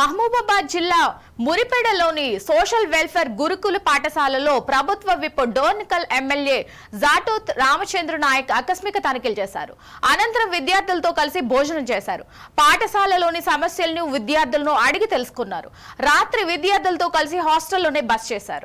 మహబూబాబాద్ జిల్లా మురిపేడలోని social welfare గురుకుల పాఠశాలలో ప్రభుత్వ విప్ డోర్నికల్ ఎమ్మెల్యే జాటూత్ రామచంద్ర నాయక్ ఆకస్మిక తనిఖీలు చేశారు. అనంతరం విద్యార్థులతో కలిసి భోజనం చేశారు. పాఠశాలలోని సమస్యలను విద్యార్థులను అడిగి తెలుసుకున్నారు. రాత్రి విద్యార్థులతో కలిసి హాస్టల్లోనే బస చేశారు.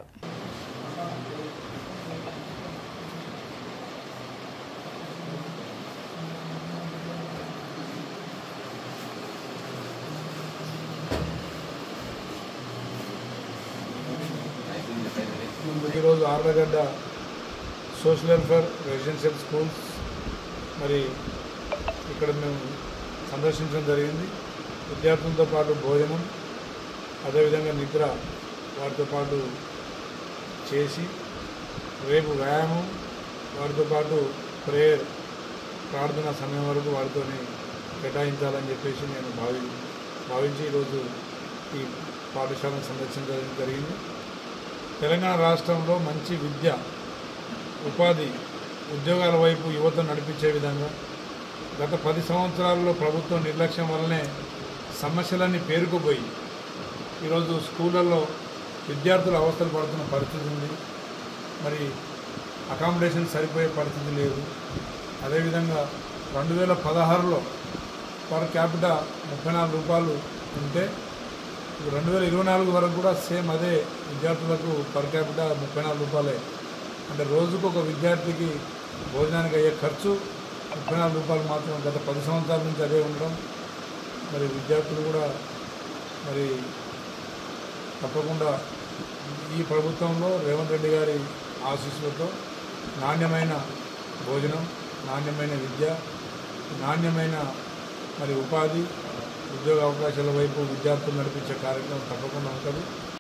ఈరోజు Arlagadda social welfare residential schools మరి ఇక్కడ మేము సందర్శించడం జరిగింది. విద్యార్థులతో పాటు భోజనం, అదేవిధంగా నిద్ర వారితో పాటు చేసి రేపు వ్యాయామం, వారితో పాటు ప్రేయర్ ప్రార్థన సమయం వరకు వారితో కేటాయించాలని చెప్పేసి నేను భావించి ఈరోజు ఈ పాఠశాలను సందర్శించడం జరిగింది. తెలంగాణ రాష్ట్రంలో మంచి విద్య, ఉపాధి, ఉద్యోగాల వైపు యువతను నడిపించే విధంగా గత 10 సంవత్సరాల్లో ప్రభుత్వం నిర్లక్ష్యం వల్లనే సమస్యలన్నీ పేరుకుపోయి ఈరోజు స్కూళ్ళల్లో విద్యార్థులు అవస్థలు పడుతున్న పరిస్థితి ఉంది. మరి అకామిడేషన్ సరిపోయే పరిస్థితి లేదు. అదేవిధంగా 2016లో పర్ క్యాపిటా 34 రూపాయలు ఉంటే 2024 వరకు కూడా సేమ్ అదే విద్యార్థులకు పర్ క్యాపిటా 34 రూపాయలే. అంటే రోజుకు ఒక విద్యార్థికి భోజనానికి అయ్యే ఖర్చు 34 రూపాయలు మాత్రం. గత 10 సంవత్సరాల నుంచి అదే ఉండడం మరి విద్యార్థులు కూడా మరి తప్పకుండా ఈ ప్రభుత్వంలో రేవంత్ రెడ్డి గారి ఆశీస్సులతో నాణ్యమైన భోజనం, నాణ్యమైన విద్య, నాణ్యమైన మరి ఉపాధి, ఉద్యోగ అవకాశాల వైపు విద్యార్థులు నడిపించే కార్యక్రమం తప్పకుండా ఉంటుంది.